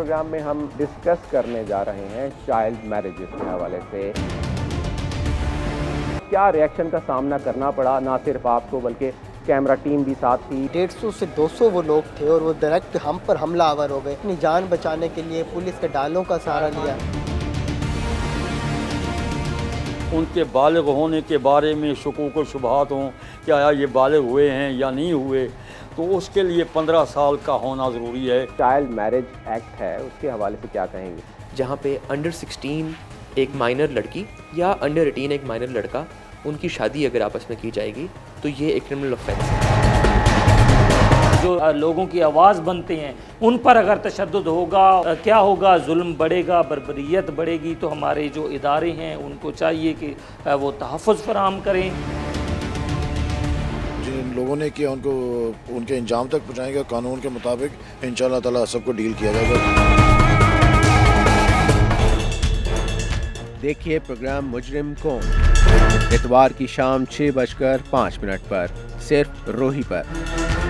Programme میں ہم discuss کرنے جا رہے ہیں چائلڈ میرجز کے حوالے سے کیا ریئیکشن کا سامنا کرنا پڑا، نہ صرف آپ کو بلکہ کیمرہ ٹیم بھی ساتھ تھی۔ 150 سے 200 وہ لوگ تھے اور وہ ڈائریکٹ ہم پر حملہ آور ہو گئے۔ اپنی جان بچانے کے لیے پولیس کے ڈالوں کا سہارا لیا۔ ان کے بالغ ہونے کے بارے میں شکوک و شبہات ہوں کہ آیا یہ بالغ ہوئے ہیں یا نہیں ہوئے، تو اس کے لیے 15 سال کا ہونا ضروری ہے۔ چائلڈ میرج ایکٹ ہے، اس کے حوالے سے کیا کہیں گے؟ جہاں پہ انڈر 16 ایک مائنر لڑکی یا انڈر 18 ایک مائنر لڑکا، ان کی شادی اگر آپس میں کی جائے گی تو یہ ایک کرمنل آفینس ہے۔ جو لوگوں کی آواز بنتے ہیں ان پر اگر تشدد ہوگا، کیا ہوگا؟ ظلم بڑھے گا، بربریت بڑھے گی۔ تو ہمارے جو ادارے ہیں ان کو چاہیے کہ وہ تحفظ فراہم کریں۔ جن لوگوں نے کیا ان کو ان کے انجام تک پہنچائیں گے، قانون کے مطابق انشاءاللہ تعالیٰ سب کو ڈیل کیا جائے گا۔ دیکھیے پروگرام مجرم کون، اتوار کی شام 6:05 پر صرف روہی پر۔